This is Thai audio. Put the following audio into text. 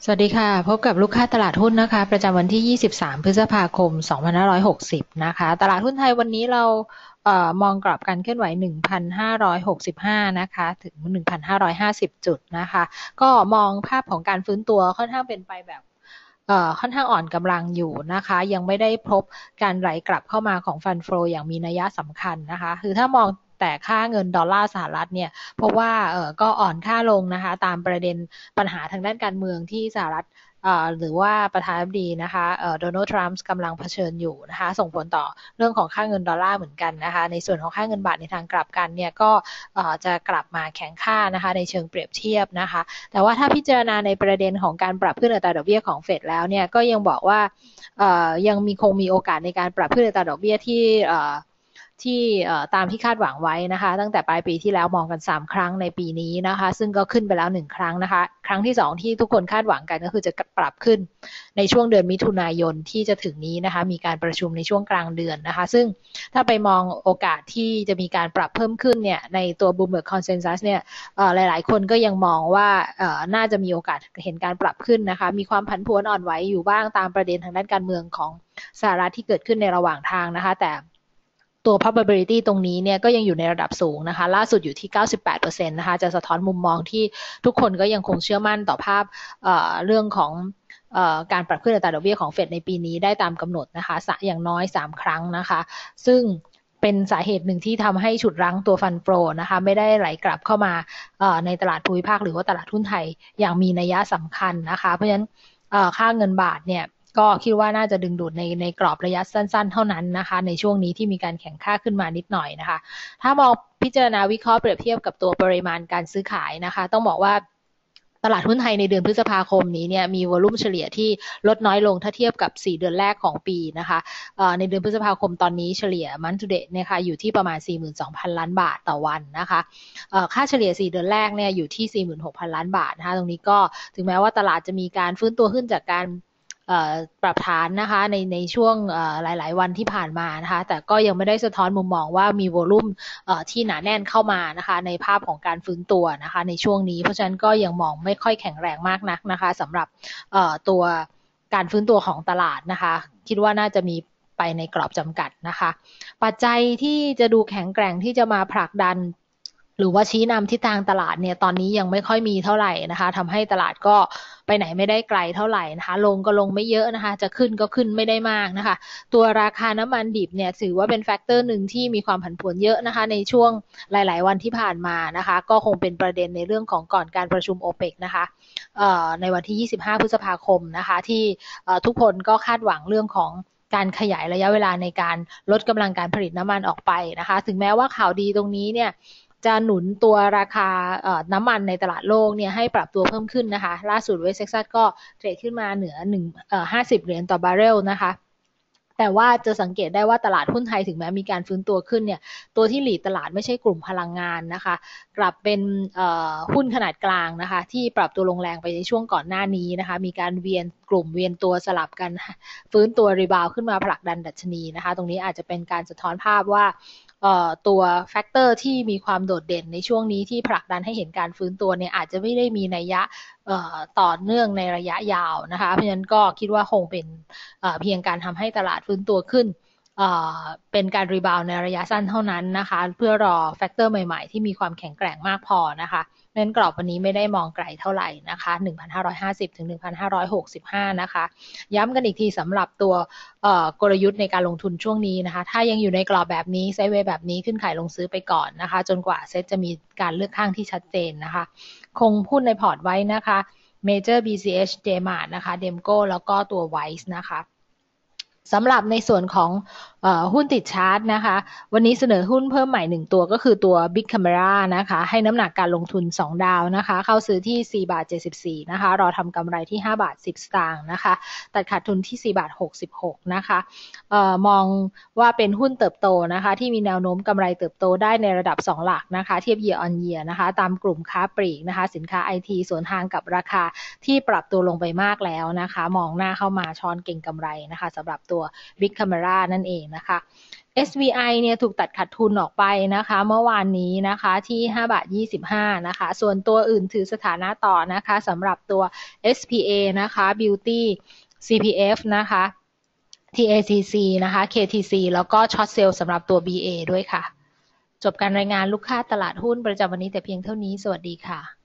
สวัสดีค่ะพบกับลูกค้าตลาดหุ้นนะคะประจำวันที่23พฤษภาคม2560นะคะตลาดหุ้นไทยวันนี้เรามองกรอบการเคลื่อนไหว 1,565 นะคะถึง 1,550 จุดนะคะก็มองภาพของการฟื้นตัวค่อนข้างเป็นไปแบบค่อนข้างอ่อนกำลังอยู่นะคะยังไม่ได้พบการไหลกลับเข้ามาของฟันโฟอย่างมีนัยสำคัญนะคะคือถ้ามองแต่ค่าเงินดอลลาร์สหรัฐเนี่ยเพราะว่าก็อ่อนค่าลงนะคะตามประเด็นปัญหาทางด้านการเมืองที่สหรัฐหรือว่าประธานาธิบดีนะคะโดนัลด์ทรัมป์กำลังเผชิญอยู่นะคะส่งผลต่อเรื่องของค่าเงินดอลลาร์เหมือนกันนะคะในส่วนของค่าเงินบาทในทางกลับกันเนี่ยก็จะกลับมาแข็งค่านะคะในเชิงเปรียบเทียบนะคะแต่ว่าถ้าพิจารณาในประเด็นของการปรับขึ้นอัตราดอกเบี้ยของเฟดแล้วเนี่ยก็ยังบอกว่ายังคงมีโอกาสในการปรับขึ้นอัตราดอกเบี้ยที่ตามที่คาดหวังไว้นะคะตั้งแต่ปลายปีที่แล้วมองกัน3ครั้งในปีนี้นะคะซึ่งก็ขึ้นไปแล้ว1ครั้งนะคะครั้งที่2ที่ทุกคนคาดหวังกันก็คือจะปรับขึ้นในช่วงเดือนมิถุนายนที่จะถึงนี้นะคะมีการประชุมในช่วงกลางเดือนนะคะซึ่งถ้าไปมองโอกาสที่จะมีการปรับเพิ่มขึ้นเนี่ยในตัว Bloomberg Consensus เนี่ยหลายๆคนก็ยังมองว่าน่าจะมีโอกาสเห็นการปรับขึ้นนะคะมีความผันผวนอ่อนไหวอยู่บ้างตามประเด็นทางด้านการเมืองของสหรัฐที่เกิดขึ้นในระหว่างทางนะคะแต่ตัว probability ตรงนี้เนี่ยก็ยังอยู่ในระดับสูงนะคะล่าสุดอยู่ที่ 98% นะคะจะสะท้อนมุมมองที่ทุกคนก็ยังคงเชื่อมั่นต่อภาพเรื่องของการปรับขึ้นอัตราดอกเบี้ยของเฟดในปีนี้ได้ตามกำหนดนะคะอย่างน้อย3ครั้งนะคะซึ่งเป็นสาเหตุหนึ่งที่ทำให้ฉุดรั้งตัวฟันโฟนะคะไม่ได้ไหลกลับเข้ามาในตลาดภูมิภาคหรือว่าตลาดหุ้นไทยอย่างมีนัยสำคัญนะคะเพราะฉะนั้นค่าเงินบาทเนี่ยก็คิดว่าน่าจะดึงดูดในกรอบระยะสั้นๆเท่านั้นนะคะในช่วงนี้ที่มีการแข่งค่าขึ้นมานิดหน่อยนะคะถ้ามองพิจารณาวิเคราะห์เปรียบเทียบกับตัวปริมาณการซื้อขายนะคะต้องบอกว่าตลาดหุ้นไทยในเดือนพฤษภาคมนี้เนี่ยมีวอลุ่มเฉลี่ยที่ลดน้อยลงถ้าเทียบกับ4เดือนแรกของปีนะคะในเดือนพฤษภาคมตอนนี้เฉลี่ยมันทูเดย์เนี่ยค่ะอยู่ที่ประมาณ 42,000 ล้านบาทต่อวันนะคะค่าเฉลี่ย4เดือนแรกเนี่ยอยู่ที่ 46,000 ล้านบาทนะคะตรงนี้ก็ถึงแม้ว่าตลาดจะมีการฟื้นตัวขึ้นจากการปรับฐานนะคะในช่วงหลายๆวันที่ผ่านมานะคะแต่ก็ยังไม่ได้สะท้อนมุมมองว่ามีวอลุ่มที่หนาแน่นเข้ามานะคะในภาพของการฟื้นตัวนะคะในช่วงนี้เพราะฉะนั้นก็ยังมองไม่ค่อยแข็งแรงมากนักนะคะสำหรับตัวการฟื้นตัวของตลาดนะคะคิดว่าน่าจะมีไปในกรอบจำกัดนะคะปัจจัยที่จะดูแข็งแกร่งที่จะมาผลักดันหรือว่าชี้นำทิศทางตลาดเนี่ยตอนนี้ยังไม่ค่อยมีเท่าไหร่นะคะทำให้ตลาดก็ไปไหนไม่ได้ไกลเท่าไหร่นะคะลงก็ลงไม่เยอะนะคะจะขึ้นก็ขึ้นไม่ได้มากนะคะตัวราคาน้ำมันดิบเนี่ยถือว่าเป็นแฟกเตอร์หนึ่งที่มีความผันผวนเยอะนะคะในช่วงหลายๆวันที่ผ่านมานะคะก็คงเป็นประเด็นในเรื่องของก่อนการประชุมโอเปกนะคะในวันที่25พฤษภาคมนะคะที่ทุกคนก็คาดหวังเรื่องของการขยายระยะเวลาในการลดกำลังการผลิตน้ำมันออกไปนะคะถึงแม้ว่าข่าวดีตรงนี้เนี่ยจะหนุนตัวราคาน้ำมันในตลาดโลกเนี่ยให้ปรับตัวเพิ่มขึ้นนะคะล่าสุดเวสเท็กซัสก็เทรดขึ้นมาเหนือ50เหรียญต่อบาร์เรลนะคะแต่ว่าจะสังเกตได้ว่าตลาดหุ้นไทยถึงแม้มีการฟื้นตัวขึ้นเนี่ยตัวที่หลีดตลาดไม่ใช่กลุ่มพลังงานนะคะกลับเป็นหุ้นขนาดกลางนะคะที่ปรับตัวลงแรงไปในช่วงก่อนหน้านี้นะคะมีการกลุ่มเวียนตัวสลับกันฟื้นตัวรีบาวขึ้นมาผลักดันดัชนีนะคะตรงนี้อาจจะเป็นการสะท้อนภาพว่าตัวแฟกเตอร์ที่มีความโดดเด่นในช่วงนี้ที่ผลักดันให้เห็นการฟื้นตัวเนี่ยอาจจะไม่ได้มีนัยยะต่อเนื่องในระยะยาวนะคะเพราะฉะนั้นก็คิดว่าคงเป็นเพียงการทำให้ตลาดฟื้นตัวขึ้นเป็นการรีบาวในระยะสั้นเท่านั้นนะคะเพื่อรอแฟกเตอร์ใหม่ๆที่มีความแข็งแกร่งมากพอนะคะเพราะฉะนั้นกรอบวันนี้ไม่ได้มองไกลเท่าไหร่นะคะ1,550ถึง1,565นะคะย้ำกันอีกทีสำหรับตัวกลยุทธ์ในการลงทุนช่วงนี้นะคะถ้ายังอยู่ในกรอบแบบนี้ไซด์เวย์แบบนี้ขึ้นขายลงซื้อไปก่อนนะคะจนกว่าเซ็ตจะมีการเลือกข้างที่ชัดเจนนะคะคงหุ้นในพอร์ตไว้นะคะ Major BCH JMart นะคะ Demco แล้วก็ตัว Wise นะคะสำหรับในส่วนของหุ้นติดชาร์ตนะคะวันนี้เสนอหุ้นเพิ่มใหม่1ตัวก็คือตัว Big Camera นะคะให้น้ำหนักการลงทุน2ดาวนะคะเข้าซื้อที่4บาท74นะคะรอทำกำไรที่5บาท10สตางค์นะคะตัดขาดทุนที่4บาท66นะคะมองว่าเป็นหุ้นเติบโตนะคะที่มีแนวโน้มกำไรเติบโตได้ในระดับ2หลักนะคะเทียบ year on year นะคะตามกลุ่มค้าปลีกนะคะสินค้า IT สวนทางกับราคาที่ปรับตัวลงไปมากแล้วนะคะมองหน้าเข้ามาช้อนเก่งกำไรนะคะสำหรับตัว Big Camera นั่นเองนะคะ SVI เนี่ยถูกตัดขาดทุนออกไปนะคะเมื่อวานนี้นะคะที่5.25 บาทนะคะส่วนตัวอื่นถือสถานะต่อนะคะสำหรับตัว SPA นะคะ Beauty CPF นะคะ TACC นะคะ KTC แล้วก็ช็อตเซลล์สำหรับตัว BA ด้วยค่ะจบการรายงานลูกค้าตลาดหุ้นประจำวันนี้แต่เพียงเท่านี้สวัสดีค่ะ